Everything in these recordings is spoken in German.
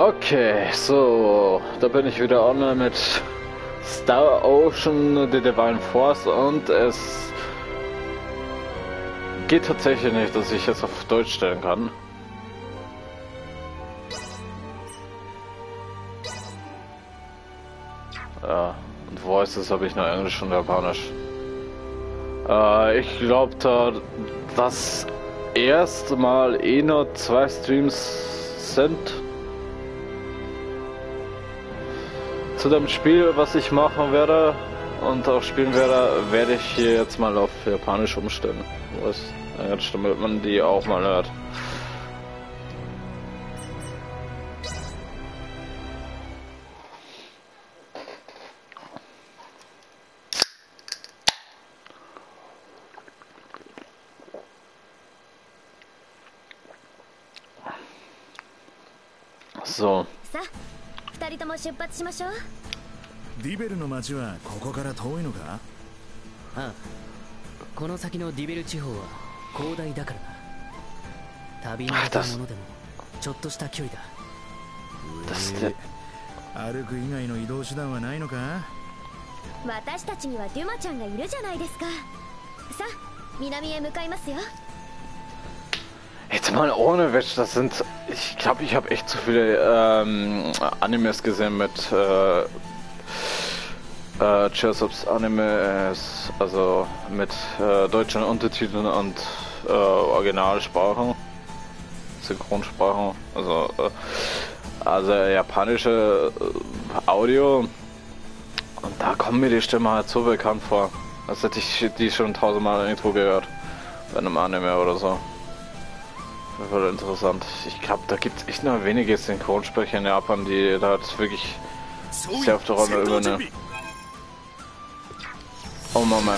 Okay, so, da bin ich wieder online mit Star Ocean, The Divine Force, und es geht tatsächlich nicht, dass ich es auf Deutsch stellen kann. Ja, und Voices habe ich nur Englisch und Japanisch. Ich glaube, da das erste Mal nur 2 Streams sind zu dem Spiel, was ich machen werde und auch spielen werde, werde ich hier jetzt mal auf Japanisch umstellen. Damit man die auch mal hört. So. 2人とも出発しましょう。 ディベルの町はここから遠いのか？ ああ、この先のディベル地方は広大だからな。旅のものでもちょっとした距離だ。 歩く以外の移動手段はないのか？ 私たちにはデュマちゃんがいるじゃないですか。さあ、南へ向かいますよ。 Jetzt mal ohne Witz, das sind, ich glaube, ich habe echt zu viele Animes gesehen mit Chersubs Animes, also mit deutschen Untertiteln und Originalsprachen, Synchronsprachen, also japanische Audio, und da kommt mir die Stimme halt so bekannt vor, als hätte ich die schon 1000-mal irgendwo gehört, bei einem Anime oder so. Voll interessant. Ich glaube, da gibt es echt nur wenige Synchronsprecher in Japan, die da jetzt wirklich sehr auf der Rolle übernehmen. Oh Moment.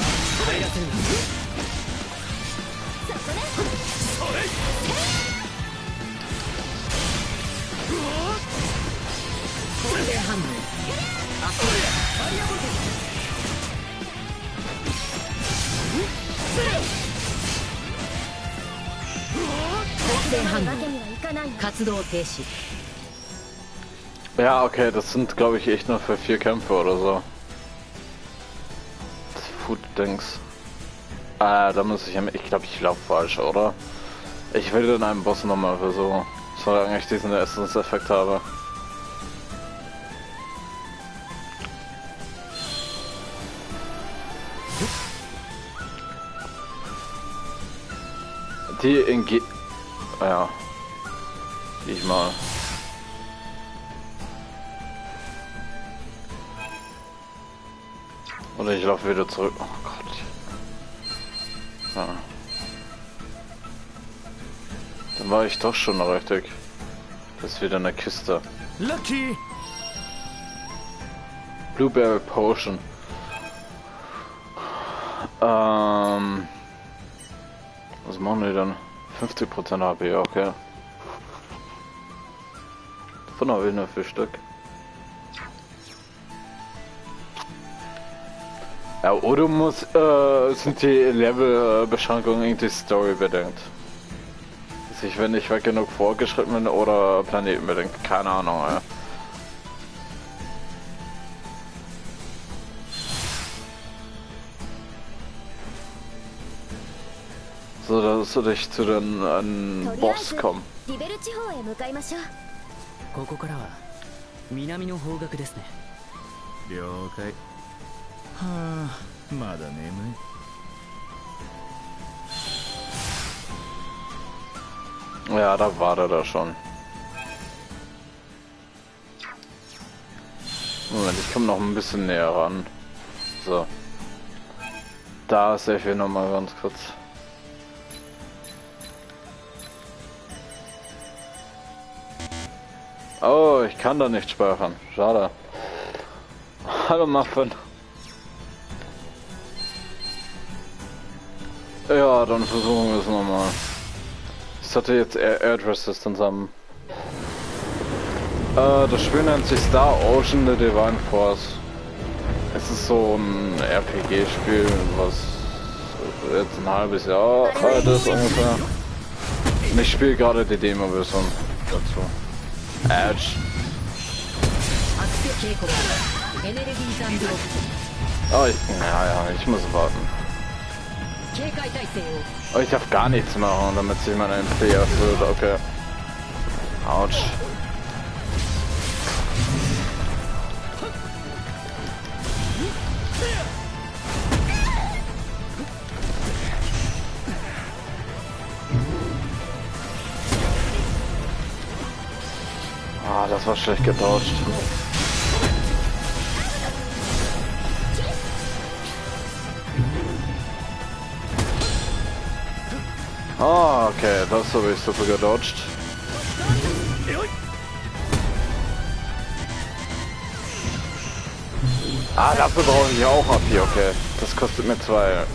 Ja, okay, das sind, glaube ich, echt nur für 4 Kämpfe oder so. Food-Dings. Da muss ich glaube, ich laufe falsch, oder? Ich will dann einen Boss nochmal versuchen, solange ich diesen Essenseffekt habe. Die ja, ich mal. Oder ich laufe wieder zurück. Oh Gott. Ja. Dann war ich doch schon richtig. Das ist wieder eine Kiste. Lucky. Blueberry Potion. Was machen die dann? 50% HP, okay. Davon habe ich nur 4 Stück. Ja, oder sind die Levelbeschränkungen irgendwie storybedingt? Dass ich, wenn ich weit genug vorgeschritten bin, oder planetenbedingt, keine Ahnung, ja. So, dass ich zu den Boss komme. ここからは南の方角ですね。 了解。はあ、まだ眠い。 Ja, da war der schon. Moment, ich komme noch ein bisschen näher ran. So. Da sehe ich noch mal ganz kurz. Oh, ich kann da nicht speichern. Schade. Hallo Muffin. Ja, dann versuchen wir es nochmal. Ich sollte jetzt Air Resistance haben. Das Spiel nennt sich Star Ocean The Divine Force. Es ist so ein RPG-Spiel, was jetzt ein halbes Jahr alt ist ungefähr. Und ich spiele gerade die Demo-Version dazu. Edge. Oh, ich muss warten. Oh, ich darf gar nichts machen, damit sich meine MP erfüllt. Okay. Autsch. Ah, das war schlecht getauscht. Ah, okay, das habe ich super gedodged. Ah, dafür brauche ich auch AP, okay. Das kostet mir 2.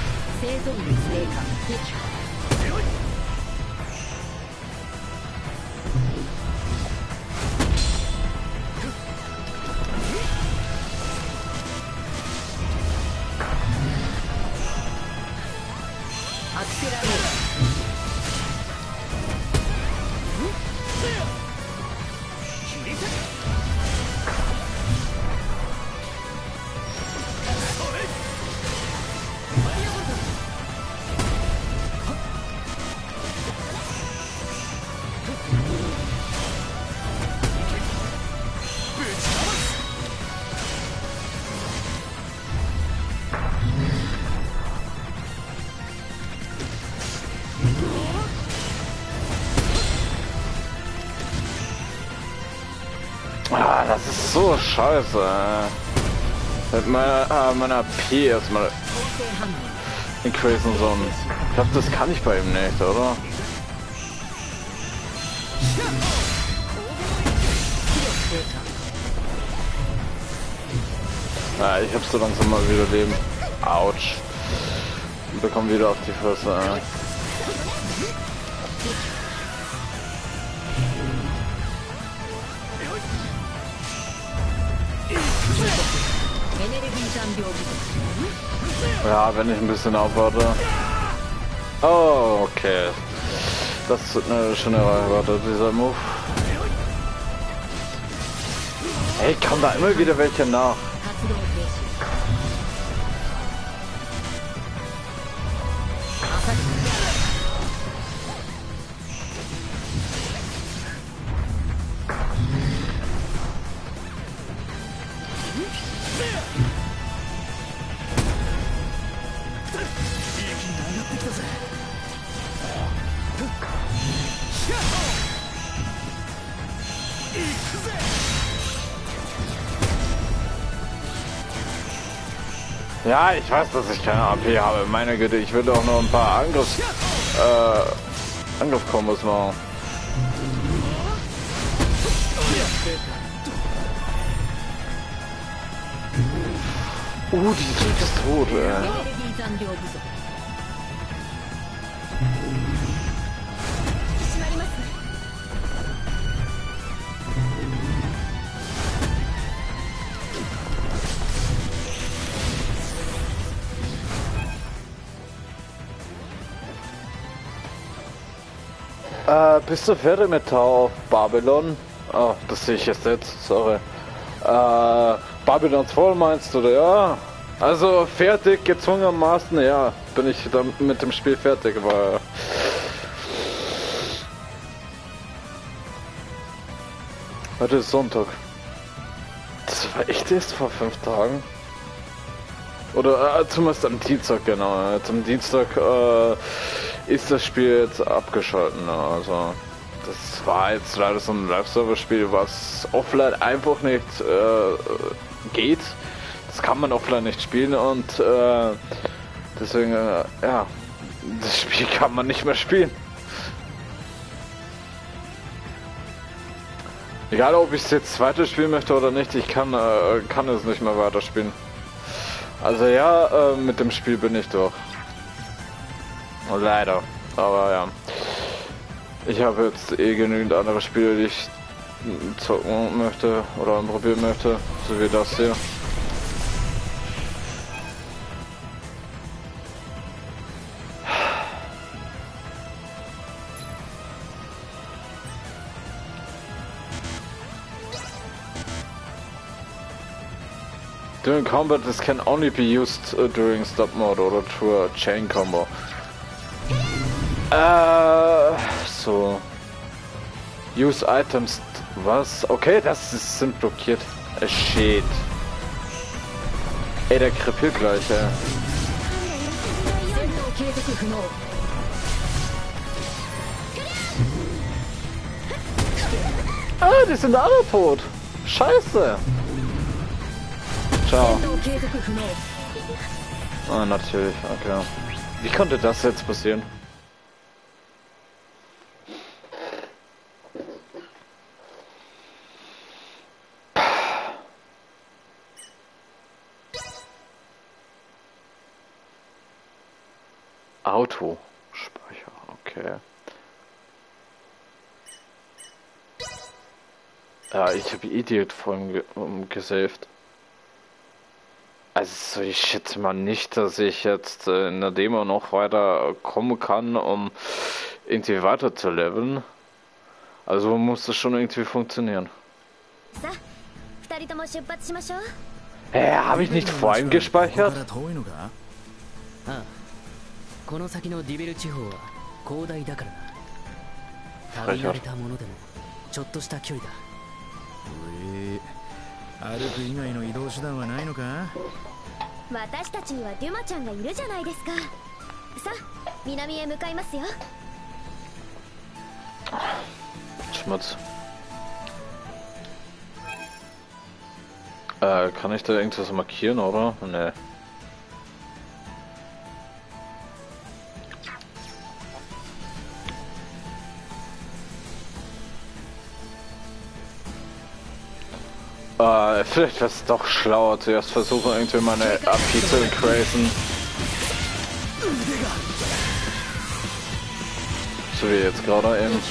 Ah, das ist so scheiße. Mit meiner P erstmal increasen so ein. Ich glaube, das kann ich bei ihm nicht, oder? Ja, ich hab so langsam mal wieder Leben. Autsch. Und bekomme wieder auf die Fresse. Ja, wenn ich ein bisschen aufwarte. Oh, okay. Das ist eine schöne Reichweite, dieser Move. Hey, kommen da immer wieder welche nach. Ja, ich weiß, dass ich keine AP habe. Meine Güte, ich will doch nur ein paar Angriffskombos machen. Die Trick ist tot, ey. Bist du fertig mit Tower of Babylon? Oh, das sehe ich jetzt, sorry. Babylons Fall meinst du, ja? Also fertig, gezwungenermaßen, ja, bin ich dann mit dem Spiel fertig, weil... Heute ist Sonntag. Das war echt erst vor 5 Tagen. Oder zumindest am Dienstag, genau. Zum Dienstag ist das Spiel jetzt abgeschalten. Also das war jetzt leider so ein Live-Server-Spiel, was offline einfach nicht geht. Das kann man offline nicht spielen und deswegen, ja, das Spiel kann man nicht mehr spielen. Egal, ob ich es jetzt weiterspielen möchte oder nicht, ich kann es nicht mehr weiterspielen. Also ja, mit dem Spiel bin ich durch. Leider. Aber ja. Ich habe jetzt genügend andere Spiele, die ich zocken möchte oder probieren möchte. So wie das hier. During combat, this can only be used during stop mode oder through a chain combo. So. Use items. Was? Okay, sind blockiert. Shit. Ey, der krepiert gleich, ey. Ah, die sind alle tot. Scheiße. Ciao. Ah, natürlich, okay. Wie konnte das jetzt passieren? Auto. Speicher, okay. Ja, ich habe Idiot vorhin gesaved. Also ich schätze mal nicht, dass ich jetzt in der Demo noch weiter kommen kann, um irgendwie weiter zu leveln. Also muss das schon irgendwie funktionieren. Habe ich nicht vorhin gespeichert? この先のディベル地方は広大だからな。旅慣れたものでもちょっとした距離だ。 歩く以外の移動手段はないのか？ 私たちにはデュマちゃんがいるじゃないですか。さあ、南へ向かいますよ。 Schmutz. Kann ich da irgendwas markieren, oder? Ne. Vielleicht wäre es doch schlauer, zuerst versuchen irgendwie meine AP zu increasen. So wie jetzt gerade eben.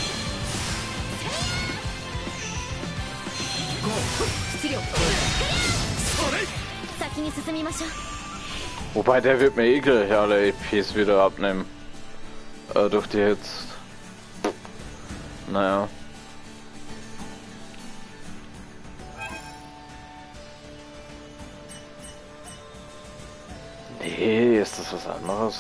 Wobei der wird mir eh gleich alle APs wieder abnehmen. Durch die Hits. Naja. Nee, ist das was anderes?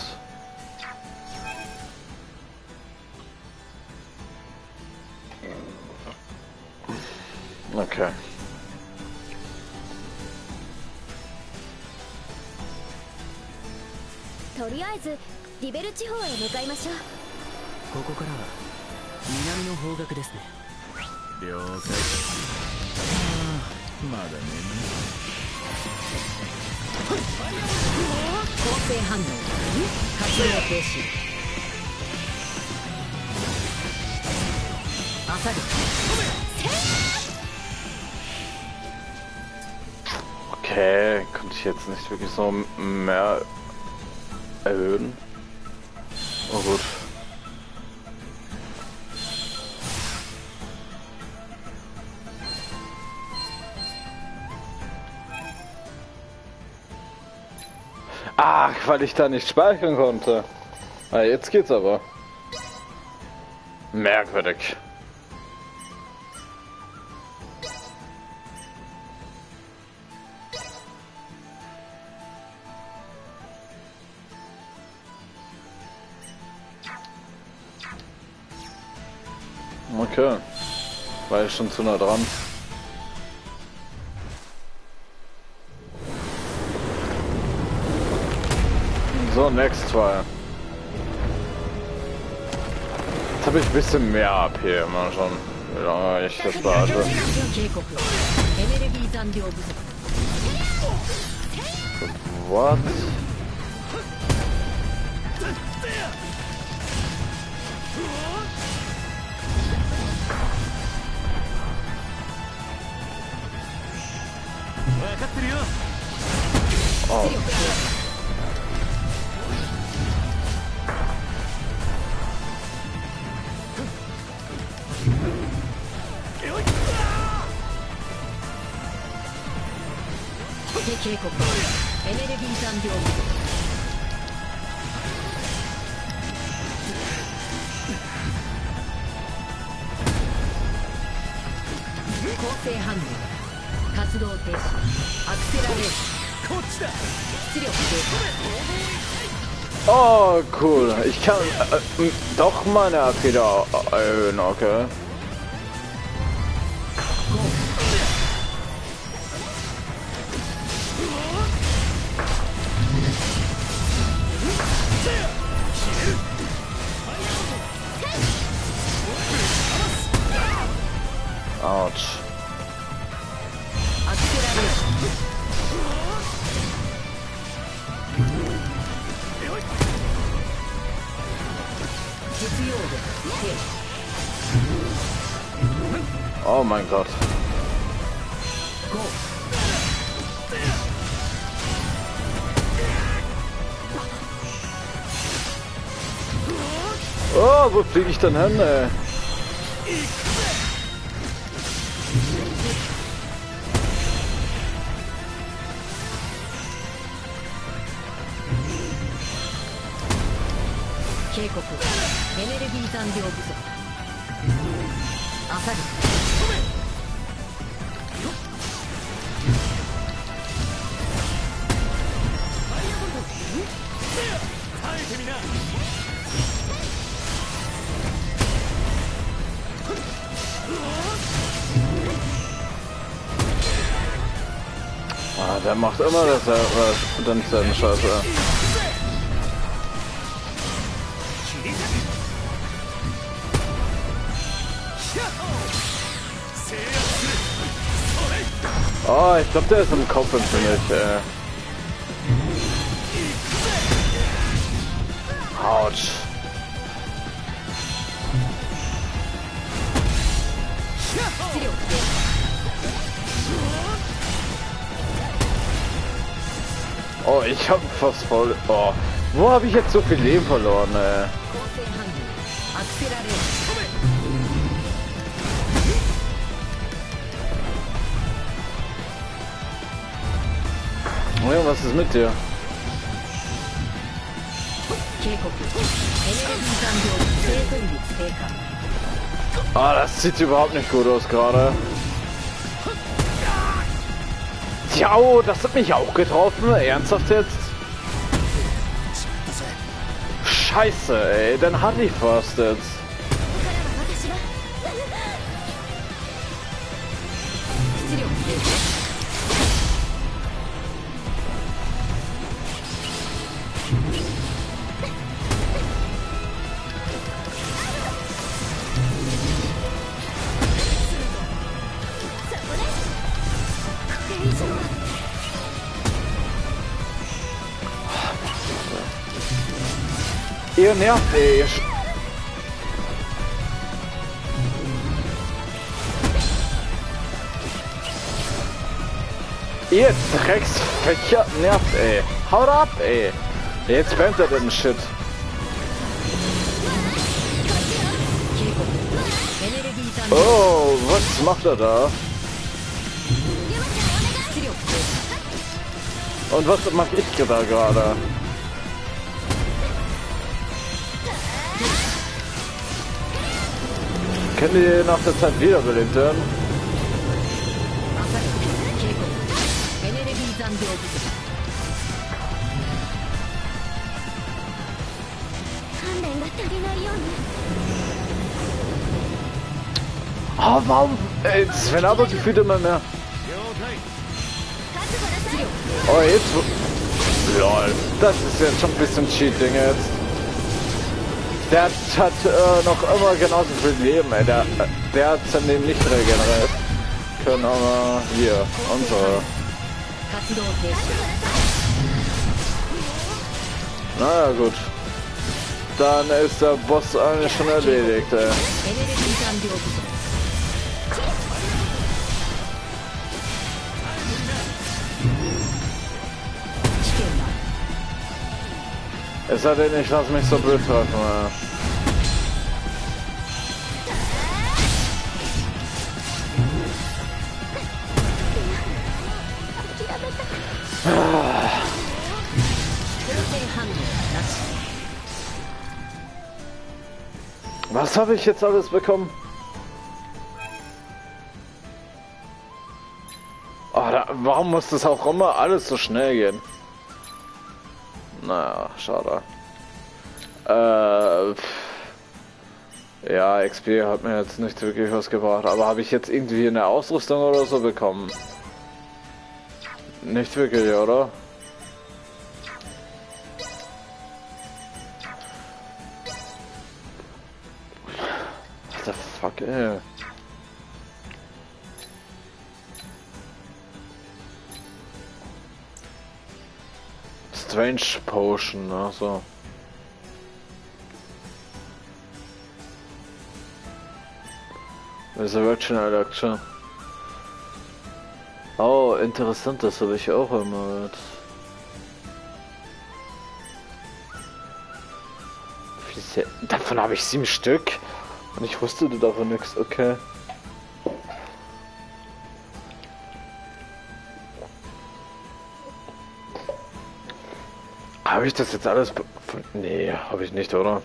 Okay. Toりあえずディベル地方へ向かいましょう。 ここからは南の方角ですね。 了解。まだね。 構成反応活動停止。朝口 Okay, konnte ich jetzt nicht wirklich so mehr erhöhen. Oh gut. Ach, weil ich da nicht speichern konnte. Ah, jetzt geht's aber. Merkwürdig. Okay. War ich schon zu nah dran. So, next try. Jetzt habe ich ein bisschen mehr AP, mal schon. Wie lange ich das warte. What? Oh. 活動停止。アクセラレーション。こっちだ。出力停止。 Oh, cool. Ich kann doch meine AP da erhöhen, okay. Autsch. Oh mein Gott. Oh, wo fliege ich denn hin, ey? Ah, der macht immer das, dann seine Scheiße. Oh, ich glaube, der ist im Kopf für mich, ey. Autsch. Oh, ich hab fast voll... Oh, wo habe ich jetzt so viel Leben verloren, ey? Oh ja, was ist mit dir? Ah, das sieht überhaupt nicht gut aus gerade. Ja, oh, das hat mich auch getroffen. Ernsthaft jetzt? Scheiße, ey. Dann hatte ich fast jetzt. Ihr nervt, ey. Ihr Drecksfächer nervt, ey. Haut ab, ey. Jetzt brennt er den Shit. Oh, was macht er da? Und was mache ich da gerade? Können die nach der Zeit wiederbelebt werden? Oh, warum? Ey, Sven aber gefühlt immer mehr. Oh, jetzt... Lol, das ist jetzt schon ein bisschen Cheating jetzt. Der hat noch immer genauso viel Leben, ey. Der hat sein Leben nicht regeneriert. Können aber hier, unsere. Naja, gut. Dann ist der Boss eigentlich schon erledigt, ey. Es sei denn, ich lasse mich so blöd treffen. Was habe ich jetzt alles bekommen? Oh, warum muss das auch immer alles so schnell gehen? Naja, schade. Ja, XP hat mir jetzt nicht wirklich was gebracht, aber habe ich jetzt irgendwie eine Ausrüstung oder so bekommen? Nicht wirklich, oder? What the fuck, ey? Strange Potion, ne? So. Resurrection Elixir. Oh, interessant, das habe ich auch immer jetzt. Davon habe ich 7 Stück. Und ich wusste davon nichts, okay. Habe ich das jetzt alles... Nee, habe ich nicht, oder?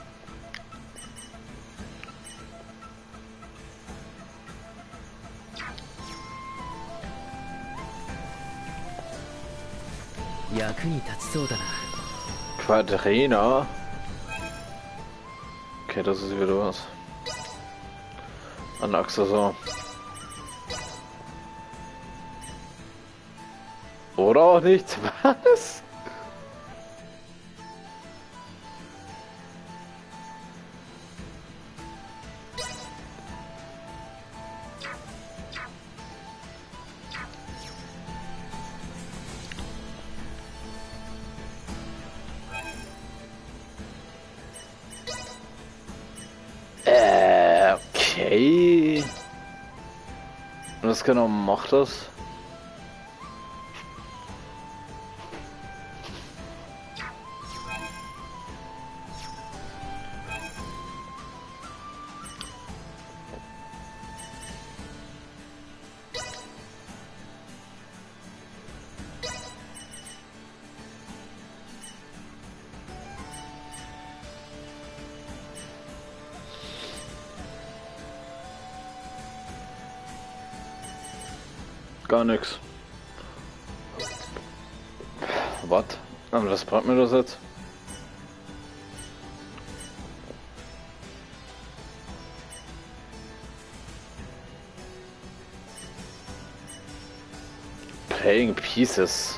Quadrina? Okay, das ist wieder was. Ein Accessoire. Oder auch nicht? Was? Okay. Was genau macht das? Gar nichts. Was? Aber das bringt mir das jetzt? Playing Pieces.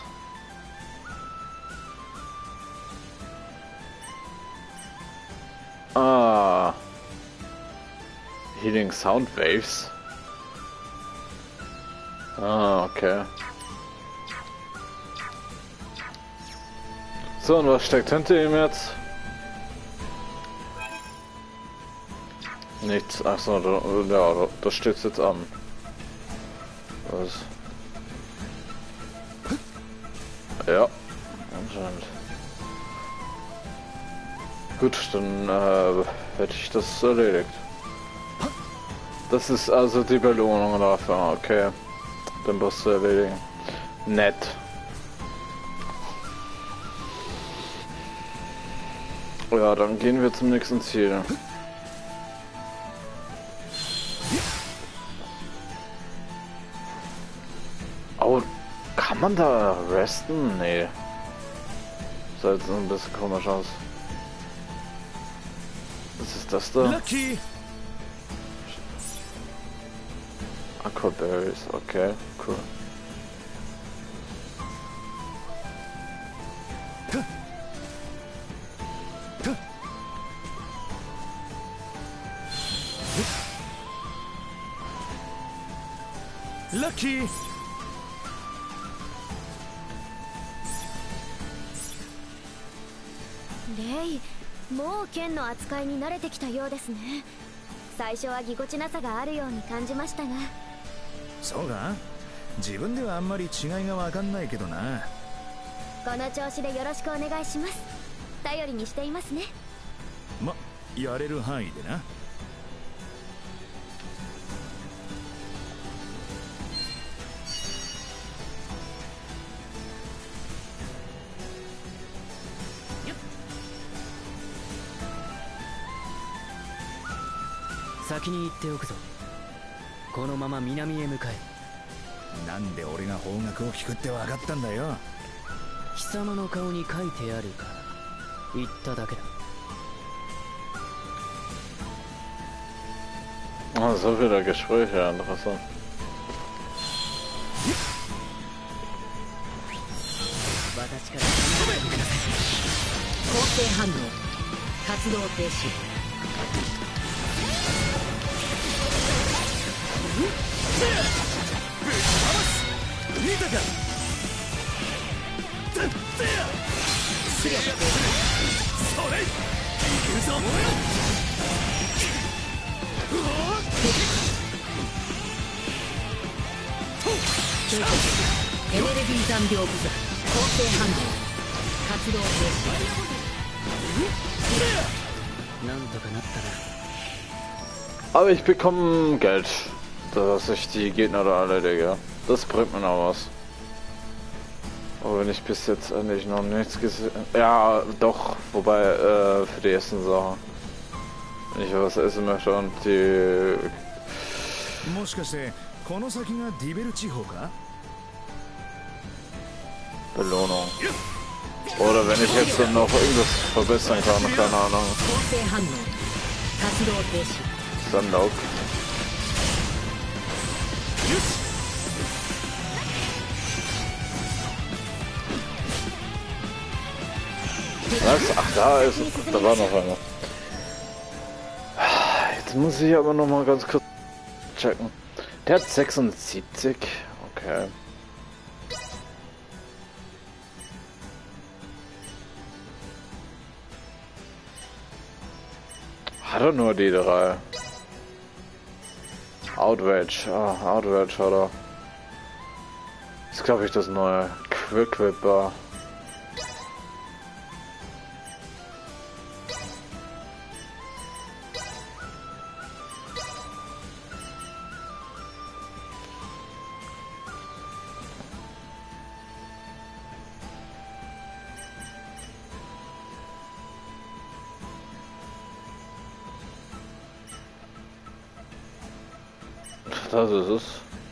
Ah. Healing Sound Waves. Ah, okay. So, und was steckt hinter ihm jetzt? Nichts. Achso, ja, das steht jetzt an. Was? Ja, anscheinend. Gut, dann hätte ich das erledigt. Das ist also die Belohnung dafür, okay. Den Boss zu erledigen. Nett. Ja, dann gehen wir zum nächsten Ziel. Oh, kann man da resten? Nee. Sah jetzt ein bisschen komisch aus. Was ist das da? Lucky. Aquaberries, okay, cool. Lucky. レイ、もう剣の扱いに慣れてきたようですね。最初はぎこちなさがあるように感じましたが。 そうか？自分ではあんまり違いがわかんないけどな。 この調子でよろしくお願いします。頼りにしていますね。 ま、やれる範囲でな。 先に行っておくぞ。このまま南へ向かえ。 なんで俺が方角を聞くって分かったんだよ。 貴様の顔に書いてあるから言っただけだ。 Ah, so viele Gespräche, interessant. 私から離れてください。構成反応活動停止。見たか。それ行くぞ。エネルギー残量不足。構成反応活動停止。 なんとかなったな。 Aber ich bekomme Geld, dass ich die Gegner da erledige. Das bringt mir noch was. Aber wenn ich bis jetzt eigentlich noch nichts gesehen... Ja, doch, wobei für die ersten Sachen. Wenn ich was essen möchte und die... もしかしてこの先がディベル地方か？ Belohnung. Oder wenn ich jetzt dann noch irgendwas verbessern kann, keine Ahnung. Sandok. Was? Ach, da ist es. Da war noch einer. Jetzt muss ich aber noch mal ganz kurz checken. Der hat 76. Okay. Hat er nur die 3? Outrage. Ah, Outrage hat er. Das ist, glaube ich, das neue Quick Whipper. Das ist es.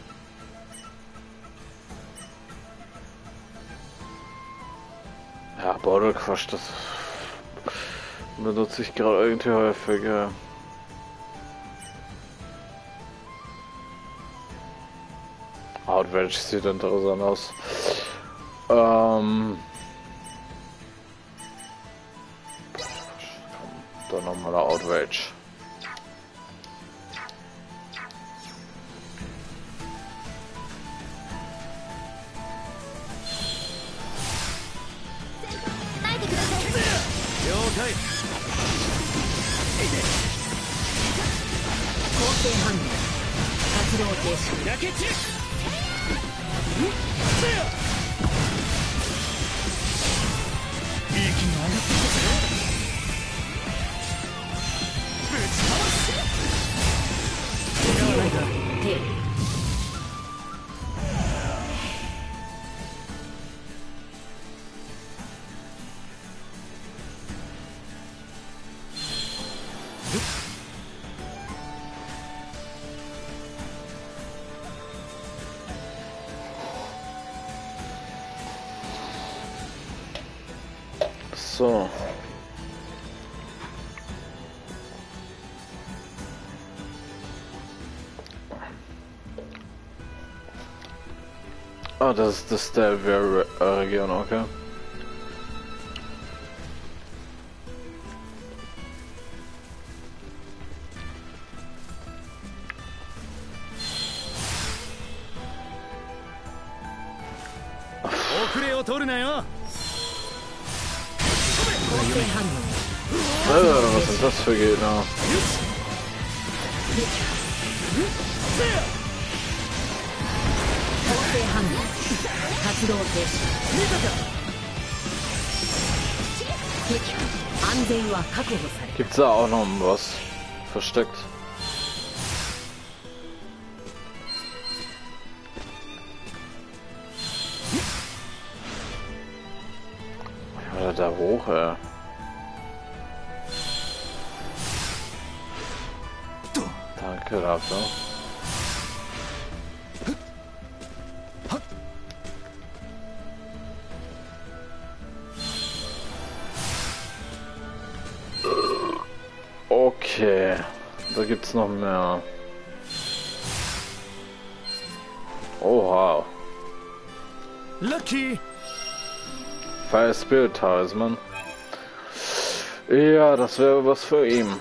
Ja, Border Crush, das benutze ich gerade irgendwie häufiger. Outrage sieht interessant aus. Dann nochmal der Outrage. So. Ah, das ist der Region, okay. Was sind das für Gegner? Gibt's da auch noch was versteckt? Ja, da hoch, ey. Danke dafür. Okay, da gibt's noch mehr. Oha. Lucky! Fire Spirit Talisman. Ja, das wäre was für ihn.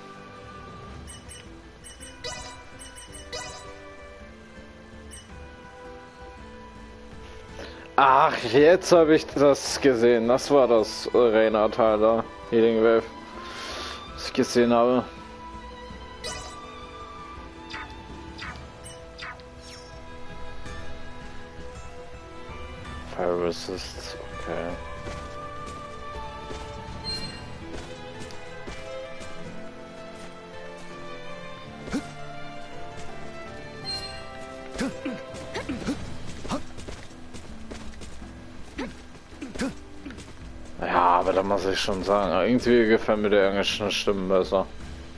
Ach, jetzt habe ich das gesehen. Das war das Arena-Teil da. Healing Wave. Was ich gesehen habe. Fire Resist, okay. Ja, aber da muss ich schon sagen, irgendwie gefällt mir der englischen Stimmen besser.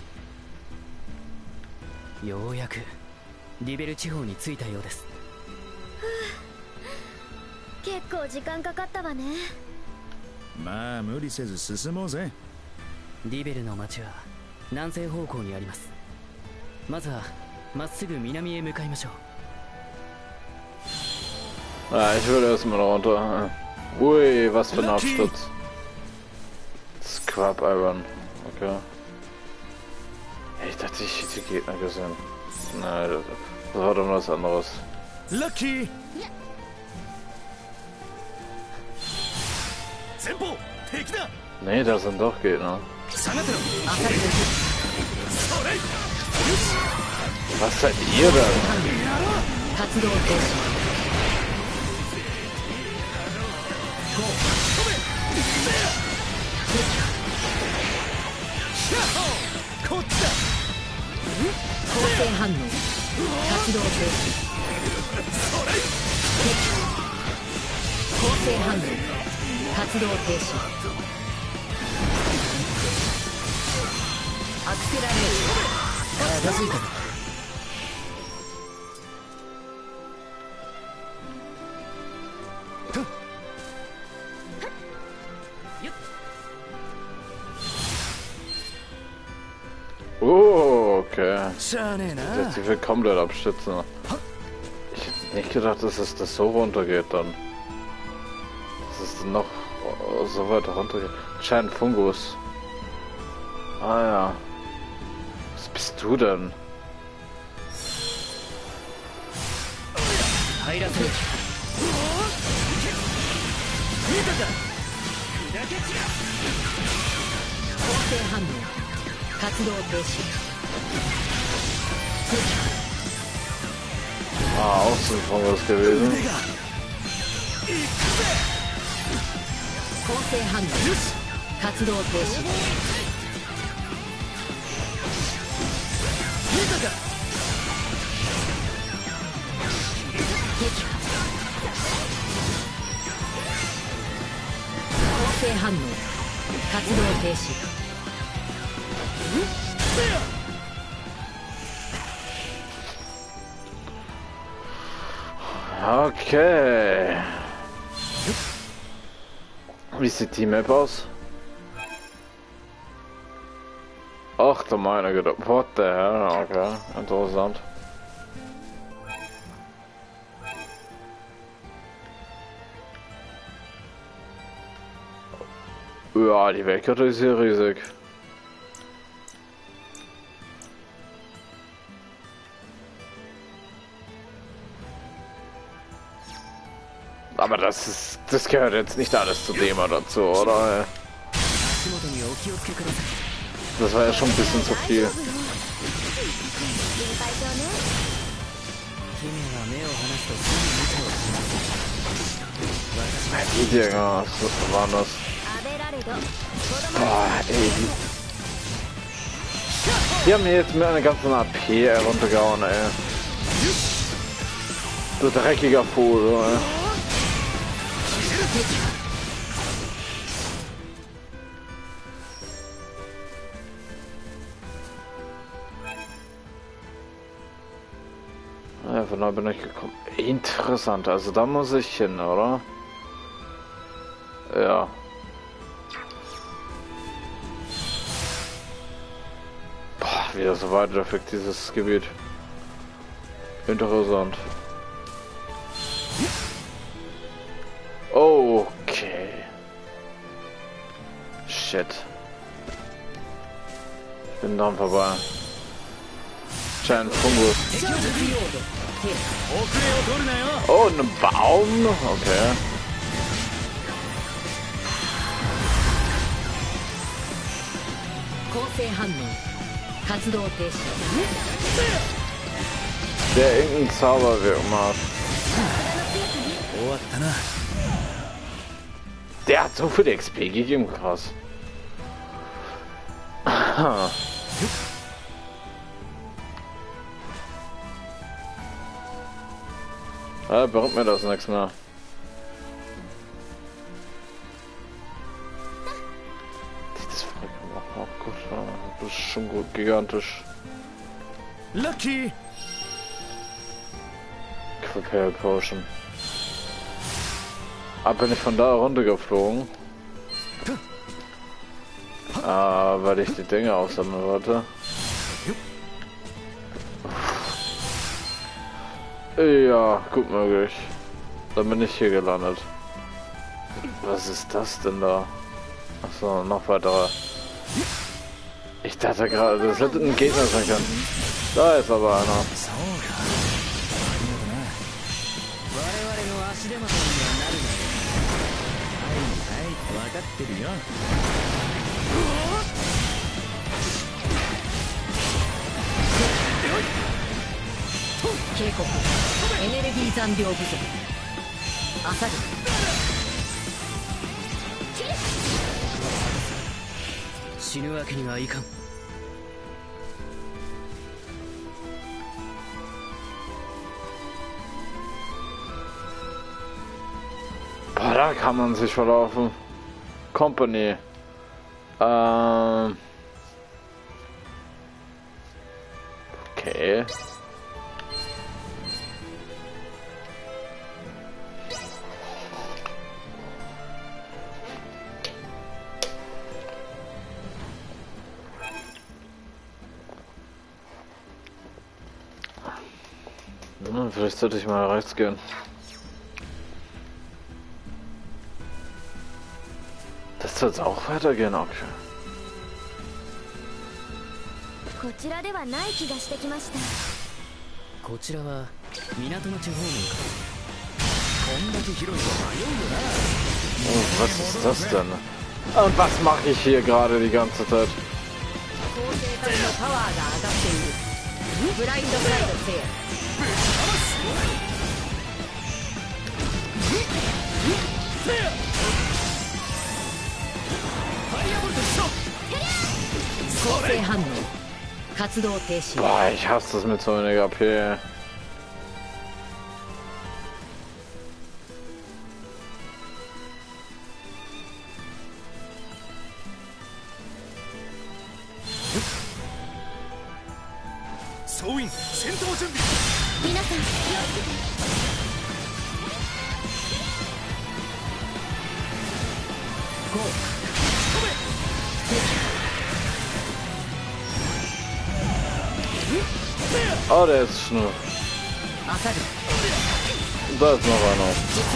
ようやくリベル地方に着いたようです。 結構時間かかったわね。 まあ無理せず進もうぜ。 リベルの町は南西方向にあります。まずはまっすぐ南へ向かいましょう。 Ja, ich will erstmal runter. Ui, was für ein Absturz. Scrap Iron. Okay. Ich dachte, ich hätte die Gegner gesehen. Nein, das war doch was anderes. Lucky! Tempo! Nee, das sind doch Gegner. Was seid ihr denn? 活動停止。構成反応発動停止。構成反応発動停止。アクセラレーション近づいた。 Oh, okay. しゃあねえな。 Jetzt will komplett abstützen. Ich hätte nicht gedacht, dass es das so runtergeht dann. Dass es noch so weit runtergeht. Scheint Fungus. Ah ja. Was bist du denn? 入らせる。 構成反応活動停止。 Ah, auch so ein Fungus gewesen. 構成反応活動停止。撃破。構成反応活動停止。 Okay. Wie sieht die Map aus? Ach du meine Güte. What the hell? Okay, interessant. Ja, die Weltkarte ist hier riesig. Aber das gehört jetzt nicht alles zu dem oder dazu, oder? Das war ja schon ein bisschen zu viel. Die Dinger, was waren das? Boah, ey. Die haben mir jetzt mit einer ganzen AP runtergehauen, ey. Du dreckiger Vogel, ey. Ja, von da bin ich gekommen. Interessant, also da muss ich hin, oder? Ja. wieder so weiterführt, dieses Gebiet. Interessant. Okay. Shit. Ich bin dran vorbei. Scheint Fungus. Oh, ein Baum. Okay. Der irgendeinen Zauberwirkung macht. Der hat so viel XP gegeben, krass. Bringt mir das nichts mehr. Das oh Gott, das ist schon gut, gigantisch. Lucky! Prepare Potion. Bin ich von da runtergeflogen. Weil ich die Dinge aufsammeln wollte. Ja, gut möglich. Dann bin ich hier gelandet. Was ist das denn da? Achso, noch weitere. Ich dachte gerade, das hätte ein Gegner sein können. Da ist aber einer. Boah, da kann man sich verlaufen. Company. Okay. Vielleicht sollte ich mal rechts gehen. Das soll jetzt auch weitergehen, okay. こちらではない気がしてきました。 こちらは港の地方面か。こんだけ広いと迷うよな。 Oh, was ist das denn? Und was mache ich hier gerade die ganze Zeit? Boah, ich hasse das mit so wenig AP. Oh, der ist schnell. Da ist noch einer.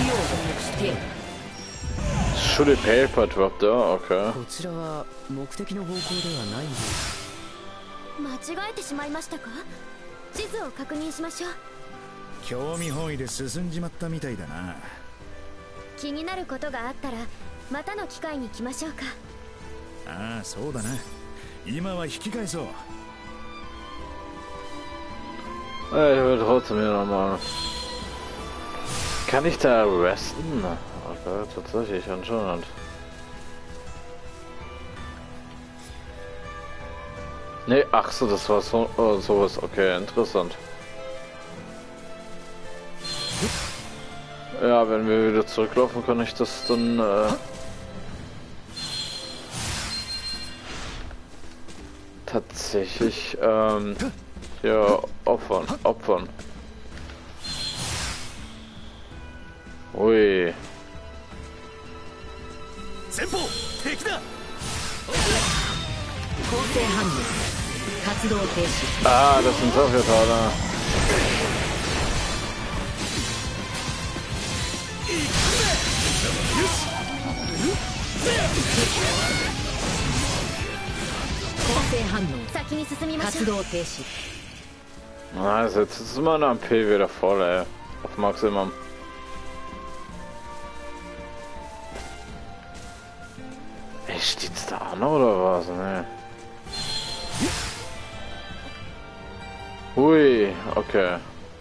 Should it paper drop da? Okay. こちらは目的の方向ではないんです。 間違えてしまいましたか？地図を確認しましょう。 興味本位で進んじまったみたいだな。 気になることがあったらまたの機会に来ましょうか。 ああ、そうだな。今は引き返そう。 Ich will trotzdem hier nochmal. Kann ich da resten? Okay, tatsächlich anscheinend. Nee, ach so, das war so sowas. Okay, interessant. Ja, wenn wir wieder zurücklaufen, kann ich das dann tatsächlich ja, opfern. Ui. 活動停止。 Ah, das sind Sowjeter. Katzdo Teshi. Nice, jetzt ist meine MP wieder voll, ey. Auf Maximum. Ey, steht's da an oder was? Ne. Hui, okay.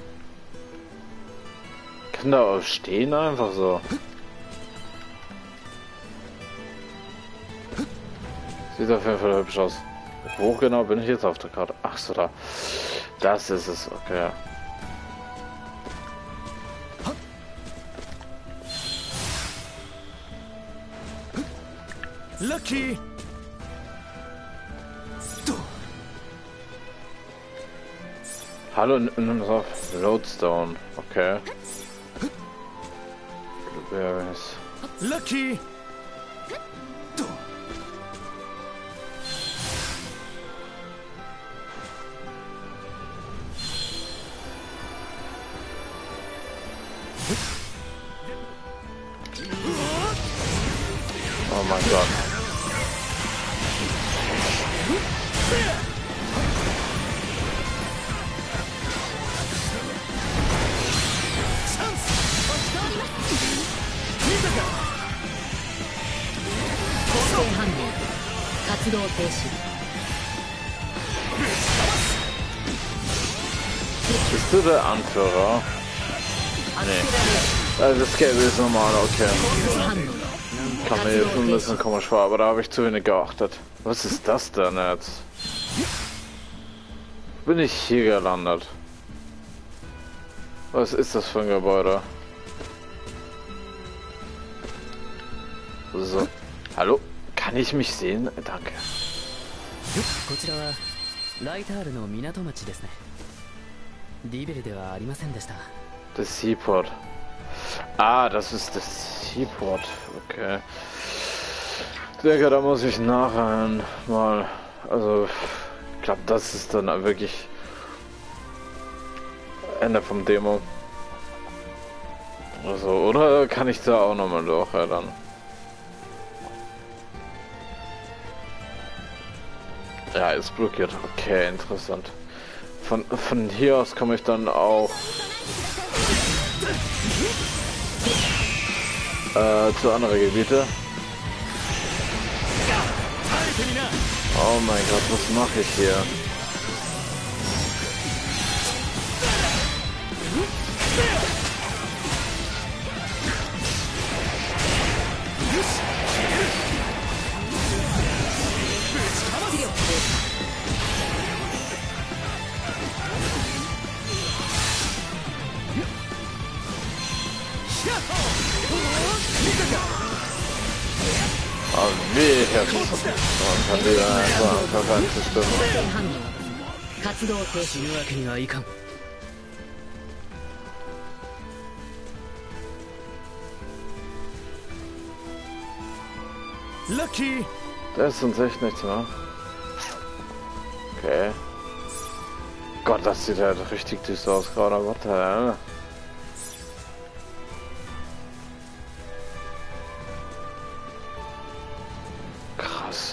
Kann da auch stehen einfach so. Sieht auf jeden Fall hübsch aus. Wo genau bin ich jetzt auf der Karte? Ach so, da. Das ist es, okay. Lucky! Hallo, nimm das auf. Lodestone, okay. Blueberries. Lucky! Oh mein Gott. Bist du der Anführer? Nee. Also das Gelbe ist normal, okay. Kam mir jetzt ein bisschen komisch vor, aber da habe ich zu wenig geachtet. Was ist das denn jetzt? Bin ich hier gelandet? Was ist das für ein Gebäude? So. Hallo? Kann ich mich sehen? Danke. こちらはライタールの港町ですね。ディベルではありませんでした。 Das Seaport. Ah, das ist das Seaport. Okay. Ich denke, da muss ich nachher mal. Also, ich glaube, das ist dann wirklich Ende vom Demo. Also, oder kann ich da auch nochmal durch, ja, dann? Ja, ist blockiert. Okay, interessant. Von hier aus komme ich dann auch zu anderen Gebiete. Oh mein Gott, was mache ich hier? Oh, wie ich hab's. Und kann wieder einfach einzustimmen. 活動停止。 死ぬわけにはいかん。 Lucky! Da ist uns echt nichts mehr. Okay. Gott, das sieht halt richtig düster aus gerade. What the hell? Krass.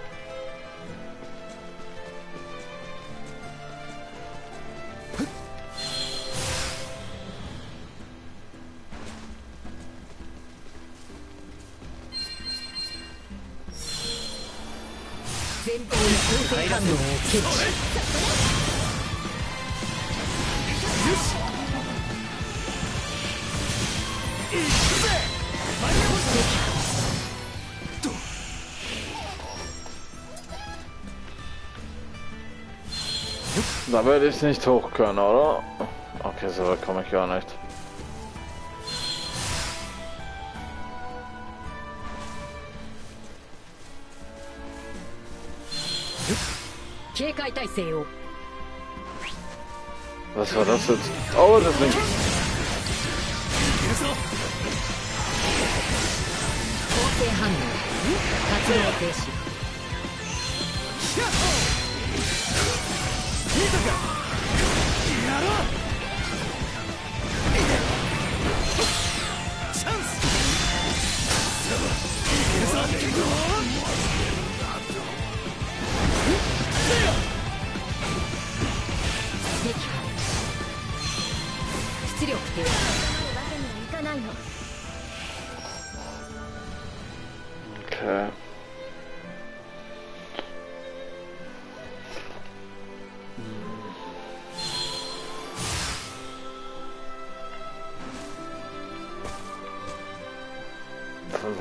Da werde ich nicht hoch können, oder? Okay, so weit komme ich gar nicht. Was war das jetzt? Oh, das Ding. 反応活動停止。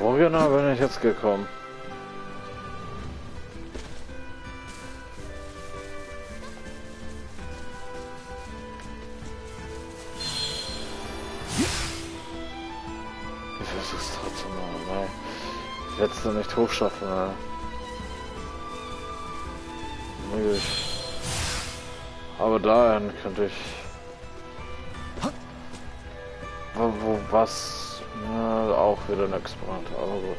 Wo genau bin ich jetzt gekommen? Ich versuch's trotzdem mal, weil ich werde es noch nicht hochschaffen. Möglich. Aber dahin könnte ich. Was? Ja, auch wieder nix brennt, aber gut.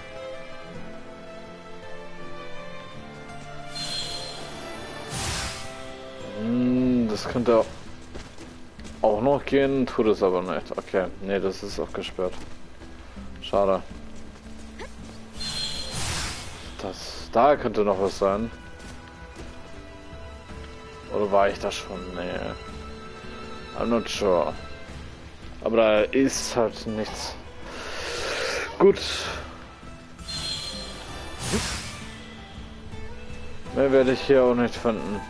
Das könnte auch noch gehen, tut es aber nicht. Okay, nee, das ist auch gesperrt. Schade. Da könnte noch was sein. Oder war ich das schon? Nee. I'm not sure. Aber da ist halt nichts. Gut. Mehr werde ich hier auch nicht finden.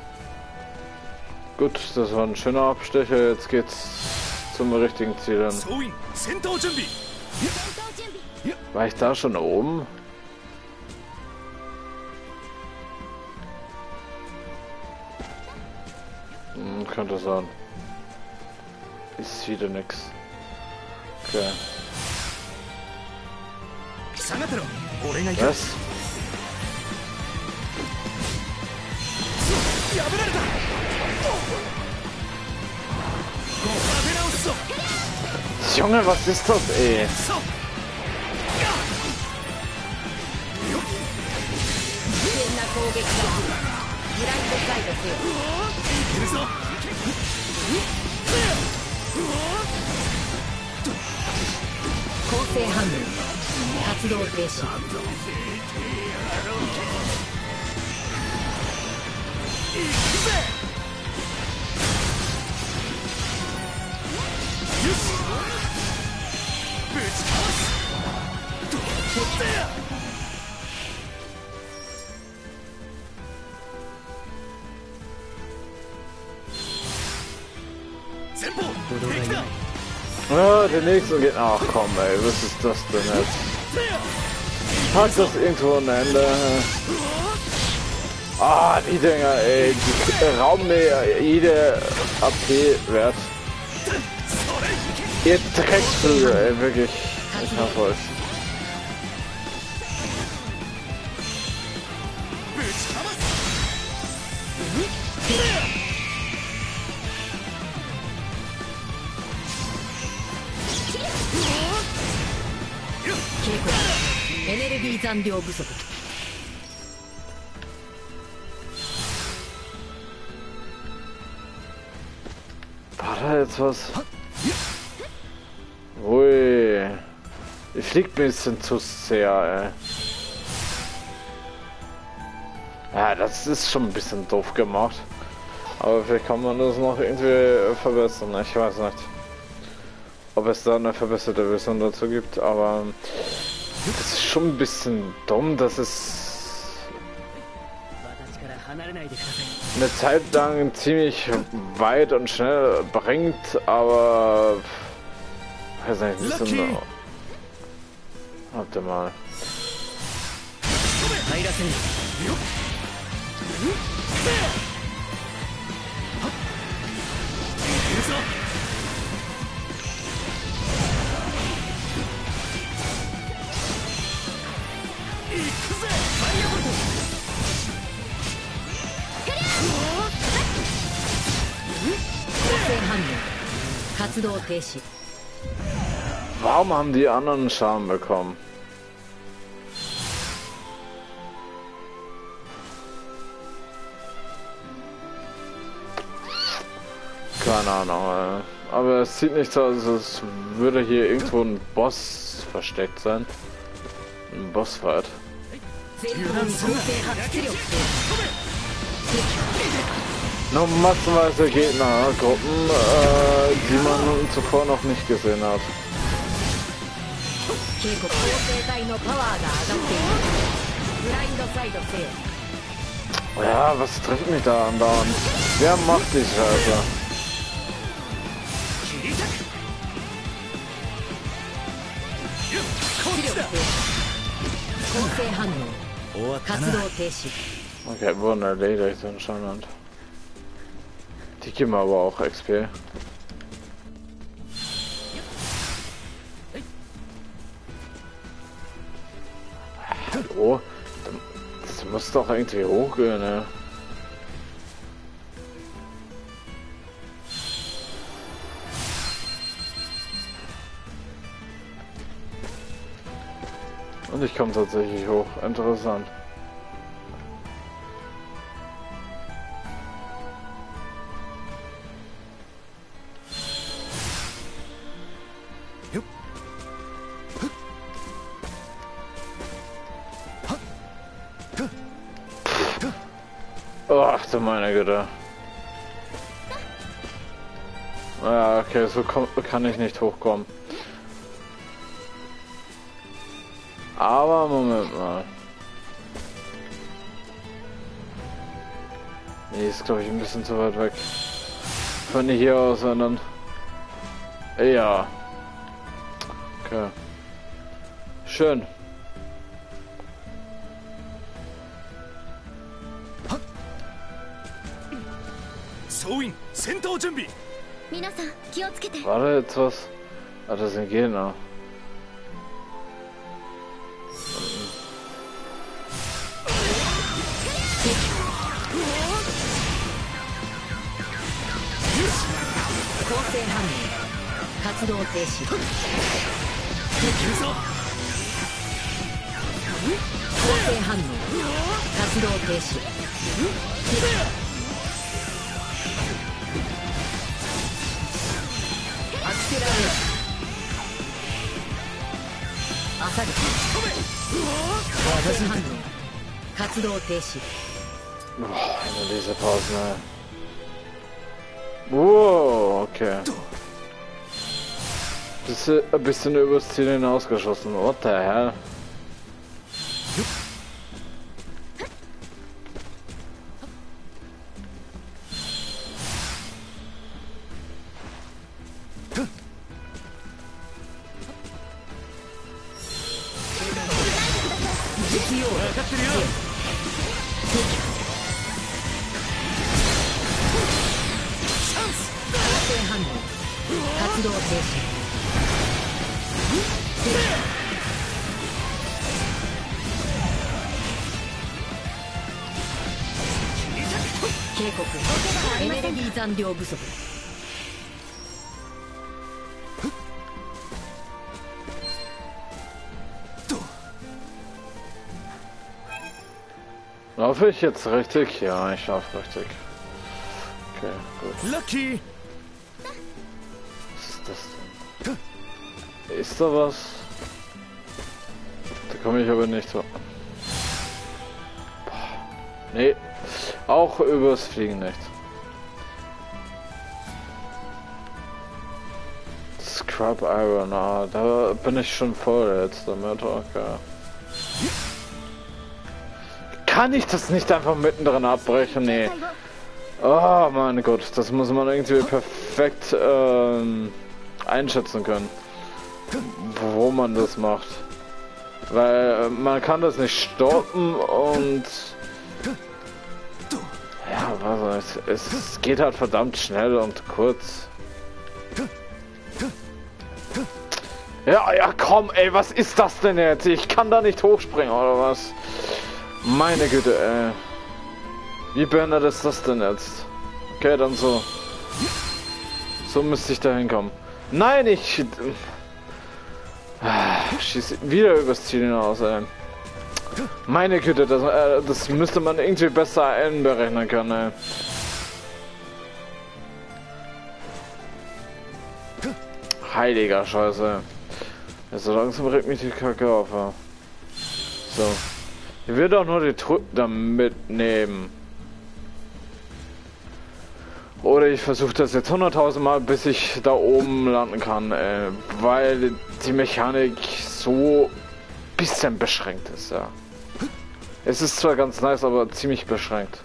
Gut, das war ein schöner Abstecher. Jetzt geht's zum richtigen Ziel hin. War ich da schon oben? Könnte sein. Ist wieder nix. Okay. Was? Junge, was ist das, ey? Ja, der nächste geht. Ach komm, ey, was ist das denn jetzt? Hat das irgendwo ein Ende? Ah, die Dinger, ey, die rauben mir jede AP-Wert. Ihr Drecksflügel, ey, wirklich. Ich hab euch. War da jetzt was? Ui. Ich flieg ein bisschen zu sehr, ey. Ja, das ist schon ein bisschen doof gemacht. Aber vielleicht kann man das noch irgendwie verbessern. Ich weiß nicht, ob es da eine verbesserte Version dazu gibt, aber das ist schon ein bisschen dumm, dass es eine Zeit lang ziemlich weit und schnell bringt, aber weiß nicht, ein bisschen optimal. Warum haben die anderen Schaden bekommen? Keine Ahnung, aber es sieht nicht so aus, als würde hier irgendwo ein Boss versteckt sein. Ein Bossfight. Noch massenweise Gegnergruppen, die man zuvor noch nicht gesehen hat. Ja, was trifft mich da andauernd? Wer macht die Scheiße? 成反応終わったな活動停止 Okay, wurden erledigt anscheinend. Die geben aber auch XP. Hallo? Das muss doch irgendwie hochgehen, ne? Und ich komme tatsächlich hoch. Interessant. Ach du meine Güte. Ja, okay, so kann ich nicht hochkommen. Aber Moment mal. Nee, ist glaube ich ein bisschen zu weit weg. Von hier aus, sondern... Ja. Okay. Schön. 皆さん気をつけて。 War da jetzt was? Ah, das sind Gegner. Boah, immer diese Pausen, ey. Wow, okay. Ein bisschen übers Ziel hinausgeschossen. What the hell? Laufe ich jetzt richtig? Ja, ich laufe richtig. Okay, gut. Lucky! Was ist das denn? Ist da was? Da komme ich aber nicht so. Boah. Nee, auch übers Fliegen nicht. Scrub Iron, ah, da bin ich schon voll jetzt damit, okay. Kann ich das nicht einfach mittendrin abbrechen? Nee. Oh mein Gott, das muss man irgendwie perfekt einschätzen können, wo man das macht. Weil man kann das nicht stoppen und ja, was es geht halt verdammt schnell und kurz. Ja, komm, ey, was ist das denn jetzt? Ich kann da nicht hochspringen, oder was? Meine Güte, ey. Wie behindert ist das denn jetzt? Okay, dann so. So müsste ich da hinkommen. Nein, ich... schieße wieder übers Ziel hinaus, ey. Meine Güte, das müsste man irgendwie besser einberechnen können, ey. Heiliger Scheiße. Ja, so langsam regt mich die Kacke auf, ja. So. Ich will doch nur die Truppe da mitnehmen. Oder ich versuche das jetzt 100.000 Mal, bis ich da oben landen kann, weil die Mechanik so bisschen beschränkt ist, ja. Es ist zwar ganz nice, aber ziemlich beschränkt.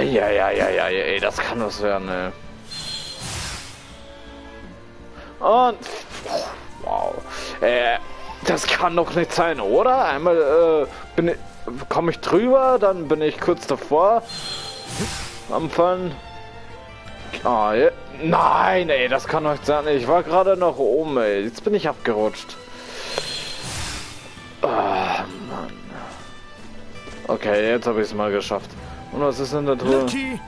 Ja, ey, das kann was werden, ey. Und wow. Das kann doch nicht sein, oder? Einmal komme ich drüber, dann bin ich kurz davor am Fallen. Ah, ja. Nein, ey, das kann doch nicht sein. Ich war gerade noch oben, ey. Jetzt bin ich abgerutscht. Ah, Mann. Okay, jetzt habe ich es mal geschafft. Und was ist denn da drin?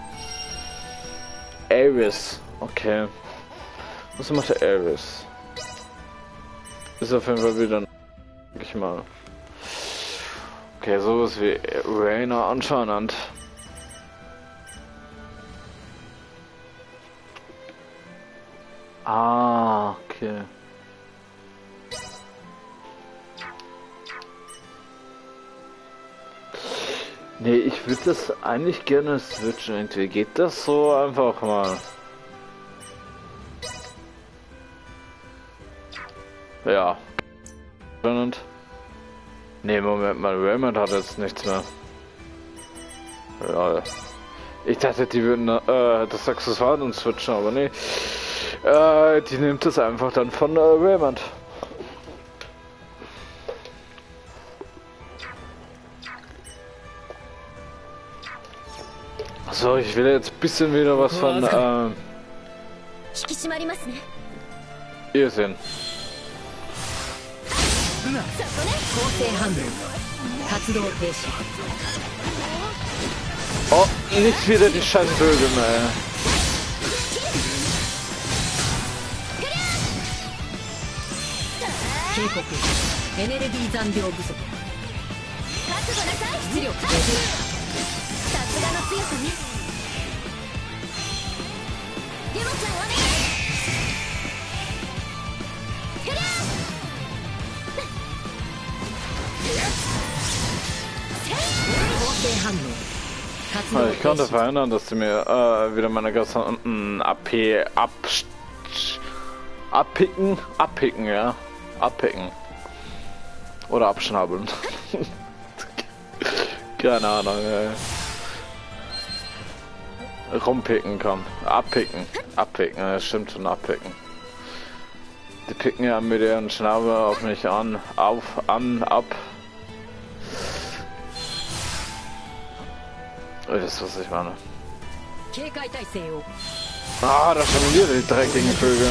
Ares. Okay. Was macht der Ares? Ist auf jeden Fall wieder... Ich mal. Okay, sowas wie Rainer anscheinend. Ah, okay. Nee, ich würde das eigentlich gerne switchen. Irgendwie geht das so einfach mal. Ja. Spannend. Nee, Moment mal, Raymond hat jetzt nichts mehr. Ja. Ich dachte, die würden das Accessoire und switchen, aber nee. Die nimmt es einfach dann von Raymond. So, ich will jetzt ein bisschen wieder was von ihr sehen. Oh, nicht wieder die scheiß Vögel mehr. Ich konnte verhindern, dass sie mir wieder meine gesamten AP abpicken, ja. Abpicken. Oder abschnabeln. Keine Ahnung, rumpicken kann. Abpicken, das stimmt schon, abpicken. Die picken ja mit ihren Schnabel auf mich an, ab. Das ist, was ich meine. Ah, da schon wieder die dreckigen Vögel.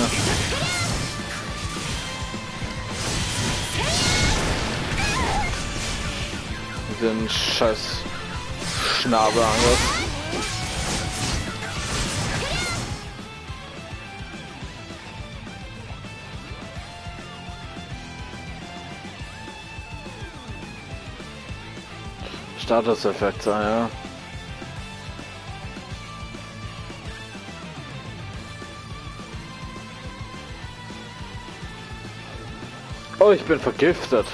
Mit den scheiß Schnabelangriff. Statuseffekt sein, ja. Oh, ich bin vergiftet.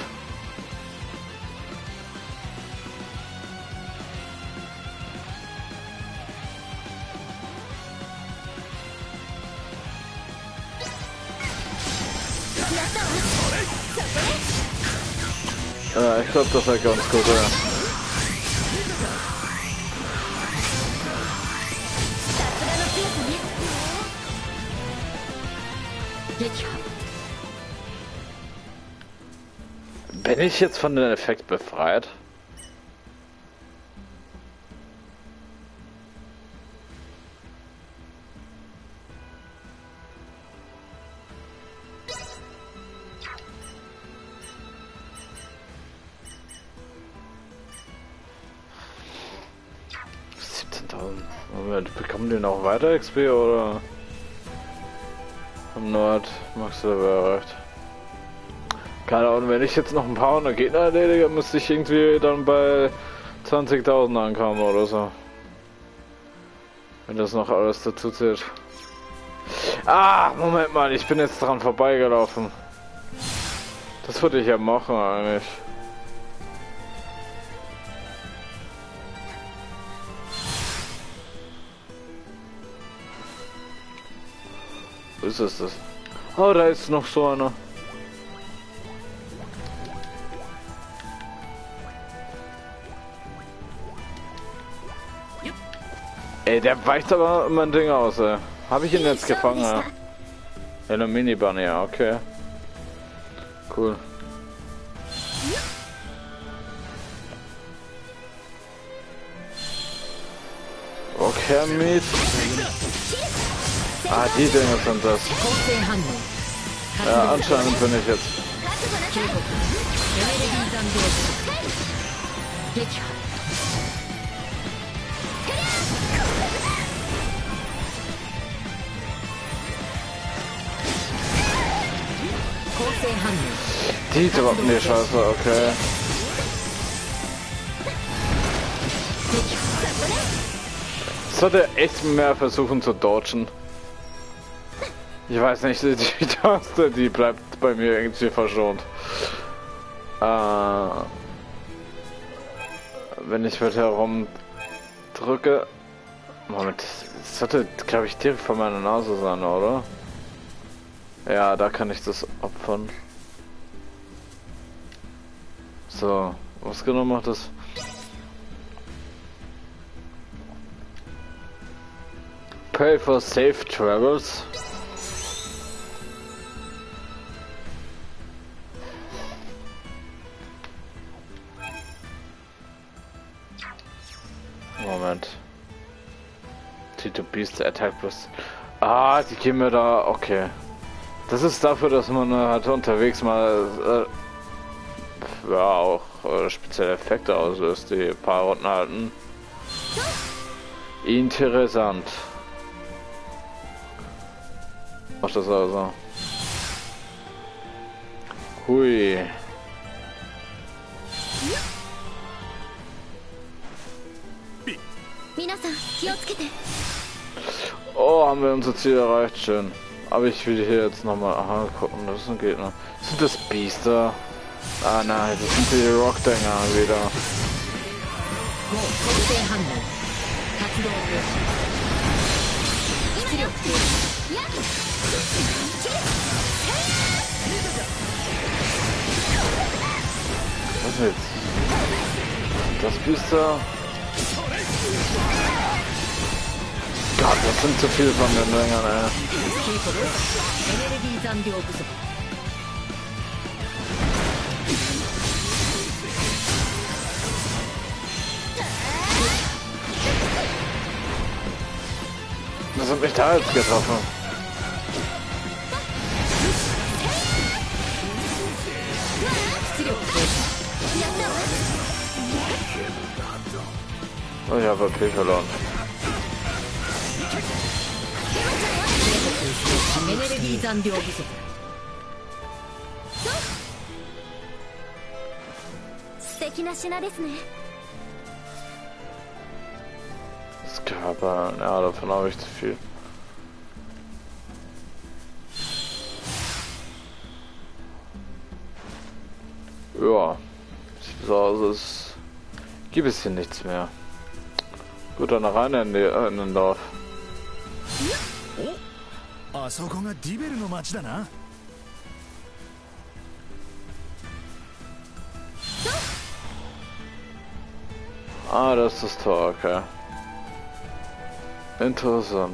Ja, ich glaube, das war ganz gut, ja. Bin ich jetzt von dem Effekt befreit? Moment, bekommen die noch weiter XP oder? Am Nord Max Level erreicht. Keine Ahnung, wenn ich jetzt noch ein paar hundert Gegner erledige, müsste ich irgendwie dann bei 20.000 ankommen oder so. Wenn das noch alles dazu zählt. Ah, Moment mal, ich bin jetzt dran vorbeigelaufen. Das würde ich ja machen eigentlich. Wo ist es das? Oh, da ist noch so einer. Ey, der weicht aber mein Ding aus, ey. Habe ich ihn jetzt gefangen, ja? Ja, eine Mini-Bunny, ja, okay. Cool. Okay, Mist. Ah, die Dinge sind das. Ja, anscheinend bin ich jetzt. Die ist überhaupt nicht scheiße, okay. Sollte echt mehr versuchen zu dodgen. Ich weiß nicht, die Taste, die bleibt bei mir irgendwie verschont. Wenn ich weiter herum drücke. Moment, das sollte, glaube ich, direkt vor meiner Nase sein, oder? Ja, da kann ich das opfern. So, was genau macht das? Pay for safe travels. Moment. Tito Beast Attack plus. Ah, die geben mir da. Okay. Das ist dafür, dass man halt unterwegs mal ja auch spezielle Effekte auslöst, die ein paar Runden halten. Interessant. Macht das also. Hui. Oh, haben wir unser Ziel erreicht, schön. Aber ich will hier jetzt nochmal gucken, das ist ein Gegner. Sind das Biester? Ah nein, das sind die Rock-Dinger wieder. Was ist jetzt? Das Biester? Gott, das sind zu viele von den Dingern, ey. Was hat mich da jetzt getroffen? Oh, ich habe AP verloren. Das Körper, ja, davon habe ich zu viel. Ja, sieht so aus, es gibt es hier nichts mehr. Gut, dann rein in den Dorf. あそこがディベルの町だな。 Ah, das ist das Tor, okay. Interessant.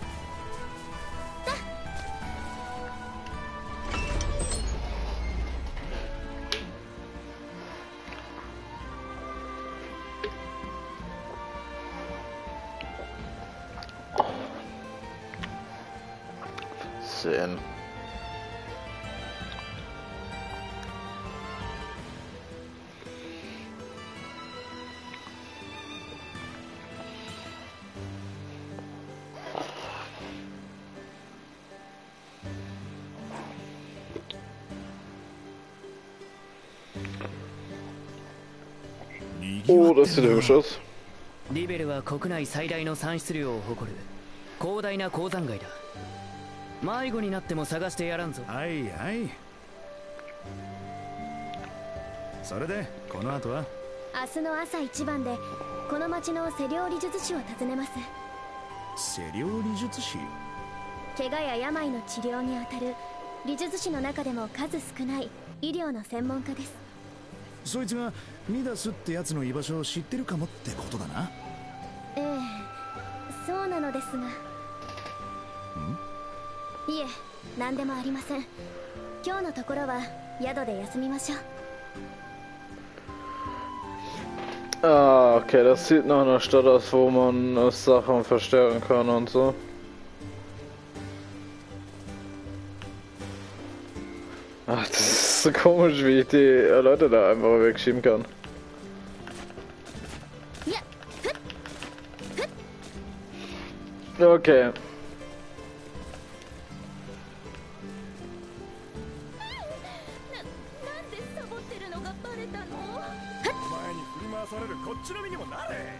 Sehen. Oh, das sieht hübsch aus. リベルは国内最大の産出量を誇る広大な鉱山街だ。迷子になっても探してやらんぞ。 はいはい。それでこの後は明日の朝一番でこの町の施療理術師を訪ねます。 施療理術師？ 怪我や病の治療にあたる理術師の中でも数少ない医療の専門家です。 そいつがミダスってやつの居場所を知ってるかもってことだな。 ええ、 そうなのですが。いえ、何でもありません。今日のところは宿で休みましょう。 Ah, okay, das sieht nach einer Stadt aus, wo man Sachen verstärken kann und so. Ach, das ist so komisch, wie ich die Leute da einfach wegschieben kann. Okay. なんでサボってるのがバレたの？ 前に振り回されるこっちの身にもなれ。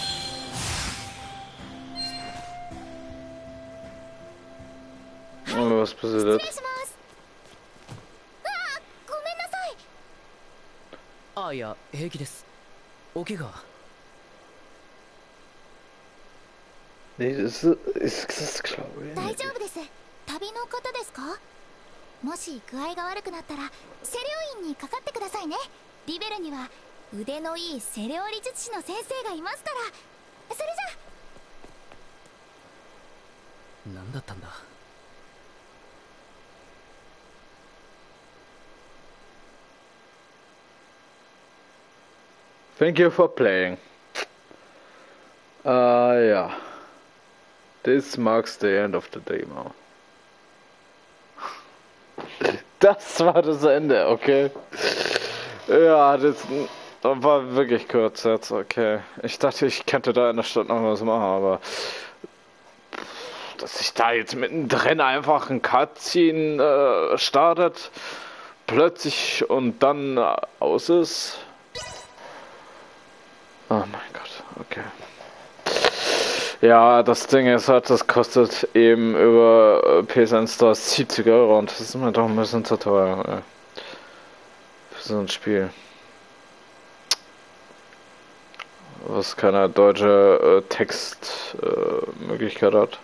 Oh, was passiert 失礼 jetzt? します。ああ、ごめんなさい。 あ、いや平気です。お怪我。 Nee, das ist klar. 大丈夫です。旅の方ですか？もし具合が悪くなったらセレオ院にかかってくださいね。リベルには腕のいいセレオ理術師の先生がいますから。それじゃ。 なんだったんだ。 Thank you for playing. Ja. This marks the end of the demo. Das war das Ende, okay. Ja, das war wirklich kurz jetzt, okay. Ich dachte, ich könnte da in der Stadt noch was machen, aber dass sich da jetzt mittendrin einfach ein Cutscene startet, plötzlich und dann aus ist. Oh mein Gott, okay. Ja, das Ding ist halt, das kostet eben über PSN Store 70 € und das ist mir doch ein bisschen zu teuer, ey. Für so ein Spiel. Was keine deutsche Textmöglichkeit hat.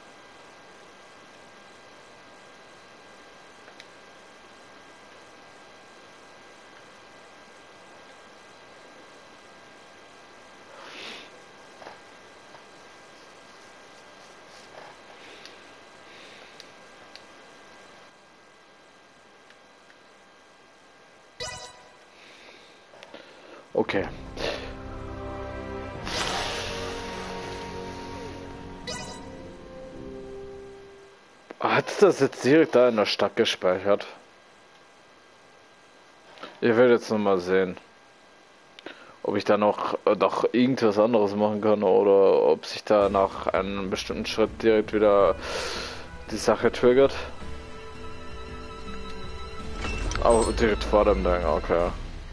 Okay. Hat das jetzt direkt da in der Stadt gespeichert? Ich werde jetzt noch mal sehen, ob ich da noch irgendwas anderes machen kann oder ob sich da nach einem bestimmten Schritt direkt wieder die Sache triggert. Oh, direkt vor dem Ding, okay.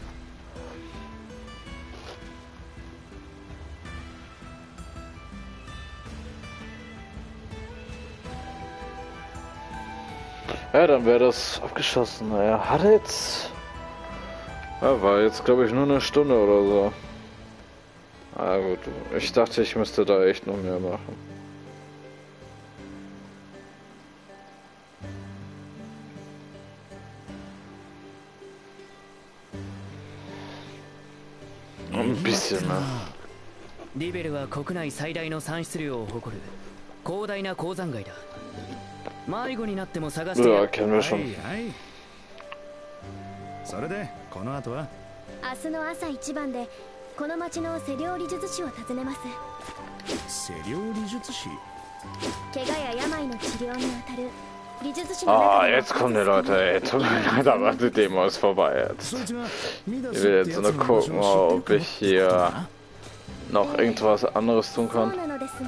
Ja, dann wäre das abgeschlossen. Naja, hat jetzt... Ja, war jetzt glaube ich nur eine Stunde oder so. Ah gut, ich dachte, ich müsste da echt noch mehr machen. Ein bisschen mehr. リベルは国内最大の産出量を誇る広大な鉱山街だ。迷子になっても探して。 Ja, kennen wir schon. それでこの後は明日の朝一番でこの町のセリオ理術師を訪ねます。 セリオ理術師怪我や病の治療に当たる理術師の Ah, jetzt kommen die Leute, ey. Tut mir leid, aber die Demo ist vorbei jetzt. Ich will jetzt nur gucken, ob ich hier noch irgendwas anderes tun そう kann. なのですが。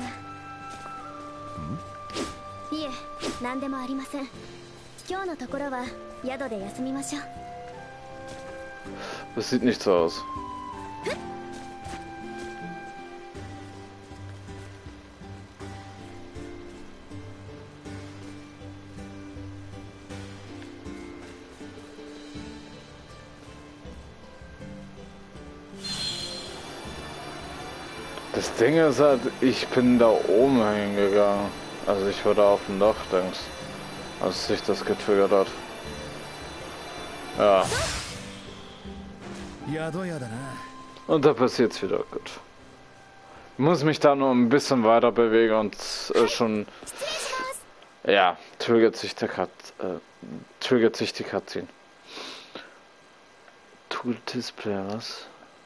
いえ、何でもありません。今日のところは宿で休みましょう。 Das sieht nicht so aus. Das Ding ist halt, ich bin da oben hingegangen. Also ich war da auf dem Dach, denkst, als sich das getriggert hat. Ja. 宿屋だな Und da passiert's wieder, gut. Muss mich da nur ein bisschen weiter bewegen und schon, ja, triggert sich die Cutscene. Tool Display, was?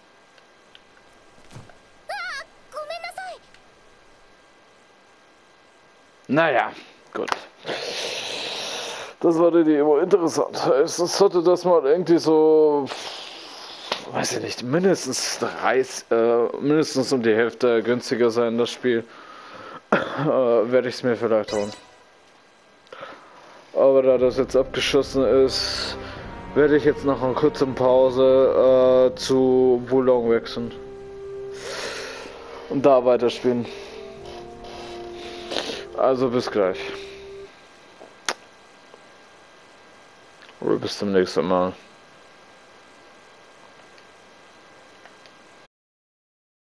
Naja, gut. Das war die Demo interessant. Es sollte das mal irgendwie so, weiß ich nicht, mindestens um die Hälfte günstiger sein, das Spiel. Werde ich es mir vielleicht holen. Aber da das jetzt abgeschossen ist, werde ich jetzt nach einer kurzen Pause zu Wulong wechseln. Und da weiterspielen. Also bis gleich. Oder bis zum nächsten Mal.